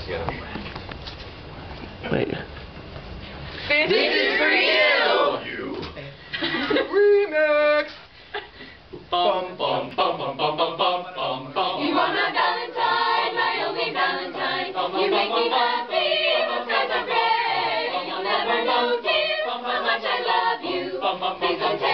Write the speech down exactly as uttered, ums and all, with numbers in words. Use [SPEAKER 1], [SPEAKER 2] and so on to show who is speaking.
[SPEAKER 1] together.
[SPEAKER 2] Wait.
[SPEAKER 3] This is for you!
[SPEAKER 1] You.
[SPEAKER 3] Remix!
[SPEAKER 1] Bum, bum, bum, bum, bum, bum, bum, bum, bum.
[SPEAKER 4] You are my Valentine, my only Valentine. You make me happy, the skies are gray. You'll never know, dear, how much I love you. Please don't take